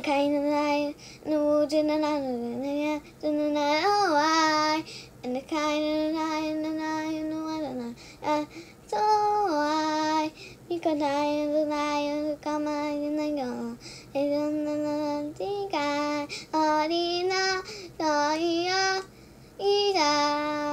kind of light, no, to the night, to the night, oh, I, and the kind of light, and the night, no, I don't know, so I, because I am the light, come on, and I go, and on the think I, Arina, Soya, Ida.